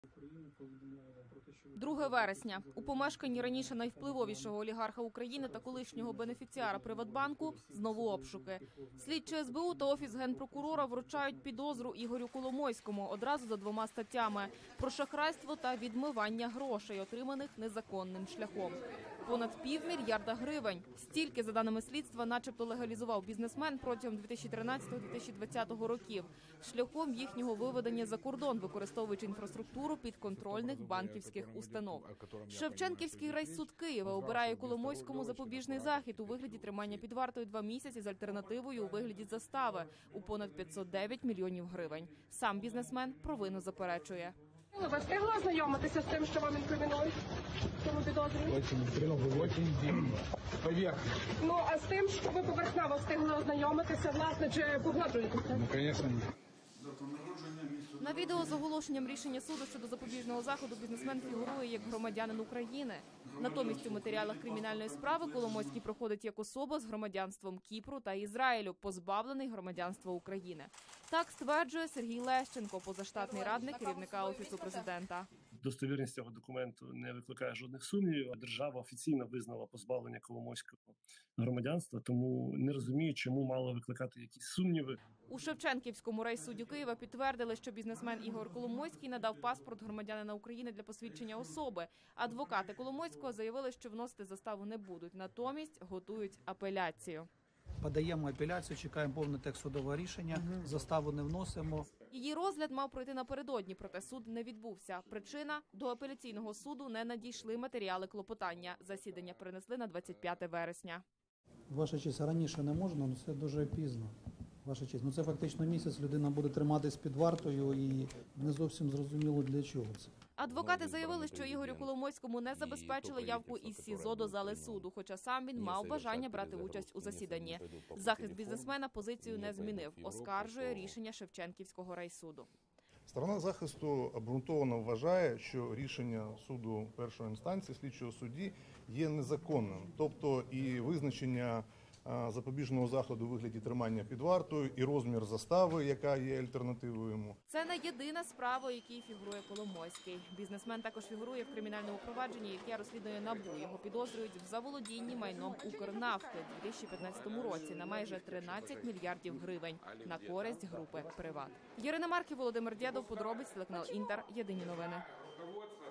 2 вересня. У помешканні раніше найвпливовішого олігарха України та колишнього бенефіціара Приватбанку знову обшуки. Слідчі СБУ та Офіс Генпрокурора вручають підозру Ігорю Коломойському одразу за 2 статтями – про шахрайство та відмивання грошей, отриманих незаконним шляхом. Понад $500 мільярда гривень. Стільки, за даними слідства, начебто легалізував бізнесмен протягом 2013-2020 років, шляхом їхнього виведення за кордон, використовуючи інфраструктуру підконтрольних банківських установ. Шевченківський райсуд Києва обирає Коломойському запобіжний захід у вигляді тримання під вартою 2 місяці з альтернативою у вигляді застави у понад 509 мільйонів гривень. Сам бізнесмен провину заперечує. Ви встигли ознайомитися з тим, що вам інкримінують? Цьому підозрюю? Ну, а з тим, що ви поверхнево встигли ознайомитися, власне, чи погоджуєтеся? Ну, звісно, ні. На відео з оголошенням рішення суду щодо запобіжного заходу бізнесмен фігурує як громадянин України. Натомість у матеріалах кримінальної справи Коломойський проходить як особа з громадянством Кіпру та Ізраїлю, позбавлений громадянства України. Так стверджує Сергій Лещенко, позаштатний радник керівника Офісу президента. Достовірність цього документу не викликає жодних сумнівів. Держава офіційно визнала позбавлення Коломойського громадянства, тому не розумію, чому мало викликати якісь сумніви. У Шевченківському райсуді Києва підтвердили, що бізнесмен Ігор Коломойський надав паспорт громадянина України для посвідчення особи. Адвокати Коломойського заявили, що вносити заставу не будуть, натомість готують апеляцію. Подаємо апеляцію, чекаємо повний текст судового рішення, заставу не вносимо. Її розгляд мав пройти напередодні, проте суд не відбувся. Причина – до апеляційного суду не надійшли матеріали клопотання. Засідання перенесли на 25 вересня. Ваша честь, раніше не можна, але це дуже пізно. Ваша честь, це фактично місяць людина буде триматись під вартою і не зовсім зрозуміло для чого це. Адвокати заявили, що Ігорю Коломойському не забезпечили явку із СІЗО до зали суду, хоча сам він мав бажання брати участь у засіданні. Захист бізнесмена позицію не змінив, оскаржує рішення Шевченківського райсуду. Сторона захисту обґрунтовано вважає, що рішення суду першої інстанції, слідчого судді, є незаконним. Тобто і визначення запобіжного заходу у вигляді тримання під вартою, і розмір застави, яка є альтернативою йому. Це не єдина справа, у якій фігурує Коломойський. Бізнесмен також фігурує в кримінальному провадженні, яке розслідує НАБУ. Його підозрюють в заволодінні майном Укрнафти у 2015 році на майже 13 мільярдів гривень на користь групи «Приват». Ірина Марків, Володимир Дєдов, подробиць, телеканал Інтер, єдині новини.